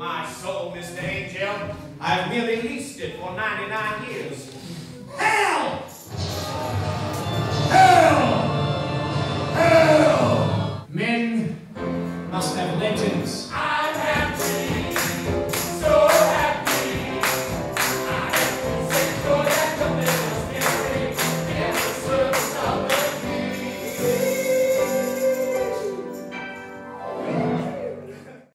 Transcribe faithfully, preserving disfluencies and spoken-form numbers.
my soul, Mister Angel. I've merely leased it for ninety-nine years. Hell! Hell! Hell! Men must have legends.